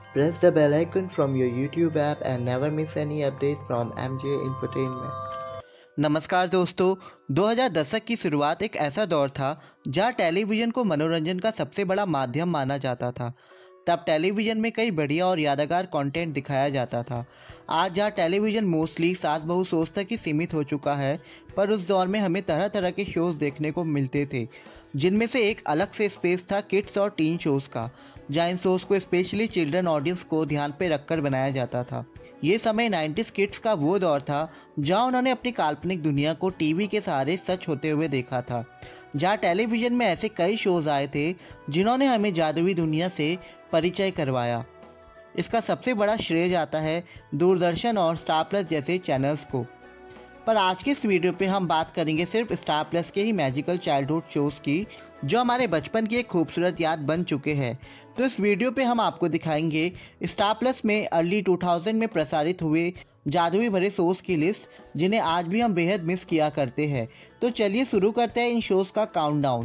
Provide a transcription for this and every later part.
Press the bell icon from your YouTube app and never miss any update from MJ Entertainment. नमस्कार दोस्तों, 2000 दशक की शुरुआत एक ऐसा दौर था जहां टेलीविज़न को मनोरंजन का सबसे बड़ा माध्यम माना जाता था। तब टेलीविज़न में कई बढ़िया और यादगार कंटेंट दिखाया जाता था। आज जहां टेलीविज़न मोस्टली सास बहू शोज़ तक ही सीमित हो चुका है, पर उस दौर में हमें तरह तरह के शोज़ देखने को मिलते थे, जिनमें से एक अलग से स्पेस था किड्स और टीन शोज़ का, जहां इन शोज़ को स्पेशली चिल्ड्रन ऑडियंस को ध्यान पे रखकर बनाया जाता था। ये समय 90s किड्स का वो दौर था जहां उन्होंने अपनी काल्पनिक दुनिया को टीवी के सहारे सच होते हुए देखा था। जहां टेलीविज़न में ऐसे कई शोज़ आए थे जिन्होंने हमें जादुई दुनिया से परिचय करवाया। इसका सबसे बड़ा श्रेय जाता है दूरदर्शन और स्टार प्लस जैसे चैनल्स को। पर आज के इस वीडियो पे हम बात करेंगे सिर्फ स्टार प्लस के ही मैजिकल चाइल्डहुड शोज़ की, जो हमारे बचपन की एक खूबसूरत याद बन चुके हैं। तो इस वीडियो पे हम आपको दिखाएंगे स्टार प्लस में अर्ली 2000 में प्रसारित हुए जादुई भरे शोज़ की लिस्ट, जिन्हें आज भी हम बेहद मिस किया करते हैं। तो चलिए शुरू करते हैं इन शोज़ का काउंटडाउन।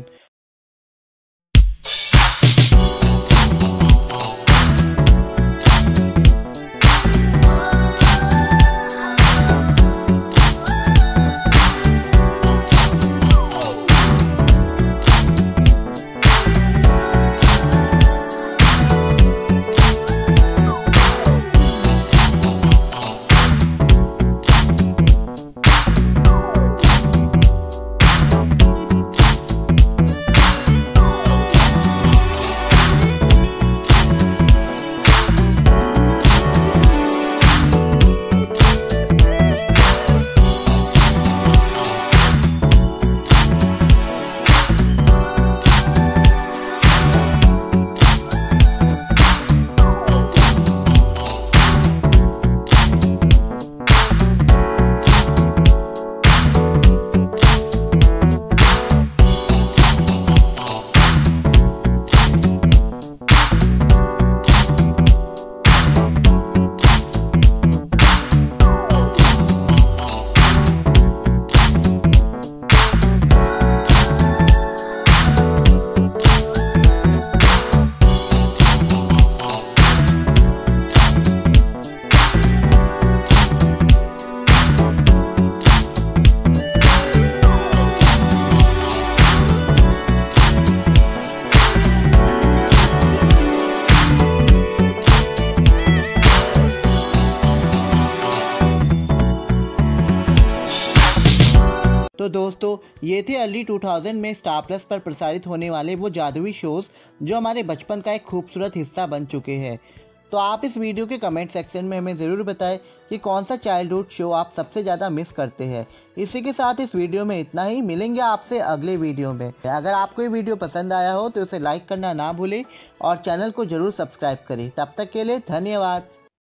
तो दोस्तों, ये थे अर्ली 2000 में स्टार प्लस पर प्रसारित होने वाले वो जादुई शोज़ जो हमारे बचपन का एक खूबसूरत हिस्सा बन चुके हैं। तो आप इस वीडियो के कमेंट सेक्शन में हमें ज़रूर बताएं कि कौन सा चाइल्डहुड शो आप सबसे ज़्यादा मिस करते हैं। इसी के साथ इस वीडियो में इतना ही। मिलेंगे आपसे अगले वीडियो में। अगर आपको ये वीडियो पसंद आया हो तो इसे लाइक करना ना भूलें और चैनल को ज़रूर सब्सक्राइब करें। तब तक के लिए धन्यवाद।